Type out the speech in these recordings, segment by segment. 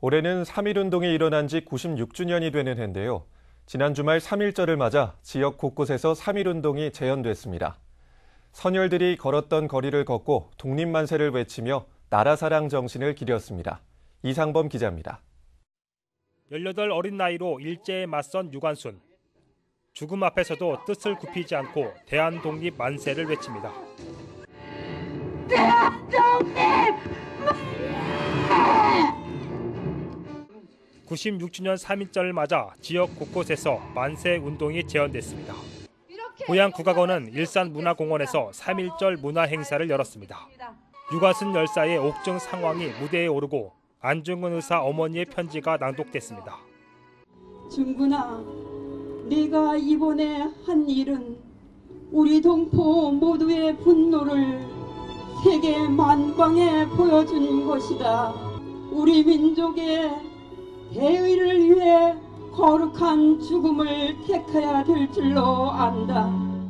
올해는 3.1운동이 일어난 지 96주년이 되는 해인데요. 지난 주말 3.1절을 맞아 지역 곳곳에서 3.1운동이 재현됐습니다. 선열들이 걸었던 거리를 걷고 독립만세를 외치며 나라사랑 정신을 기렸습니다. 이상범 기자입니다. 18 어린 나이로 일제에 맞선 유관순. 죽음 앞에서도 뜻을 굽히지 않고 대한독립 만세를 외칩니다. 대한독립 만세! 96주년 3.1절을 맞아 지역 곳곳에서 만세 운동이 재현됐습니다. 고양 국악원은 일산문화공원에서 3.1절 문화 행사를 열었습니다. 유관순 열사의 옥중 상황이 무대에 오르고 안중근 의사 어머니의 편지가 낭독됐습니다. 중근아, 네가 이번에 한 일은 우리 동포 모두의 분노를 세계 만방에 보여준 것이다. 우리 민족의 대의를 위해 거룩한 죽음을 택해야 될 줄로 안다.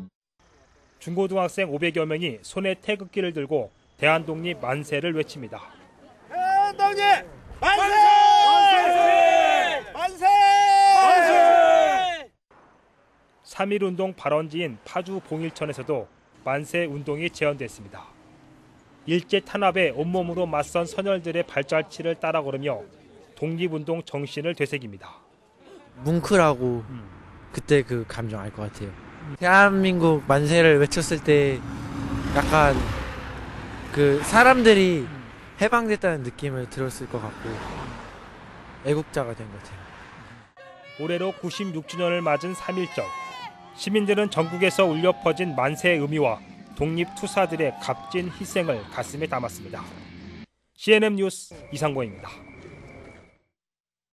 중고등학생 500여 명이 손에 태극기를 들고 대한독립 만세를 외칩니다. 대한독립 만세! 만세! 만세! 만세! 3.1운동 발원지인 파주 봉일천에서도 만세 운동이 재현됐습니다. 일제 탄압에 온몸으로 맞선 선열들의 발자취를 따라 걸으며 독립운동 정신을 되새깁니다. 뭉클하고 그때 그 감정 알 것 같아요. 대한민국 만세를 외쳤을 때 약간 그 사람들이 해방됐다는 느낌을 들었을 것 같고 애국자가 된 것 같아요. 올해로 96주년을 맞은 3.1절. 시민들은 전국에서 울려 퍼진 만세의 의미와 독립투사들의 값진 희생을 가슴에 담았습니다. CNN 뉴스 이상권입니다.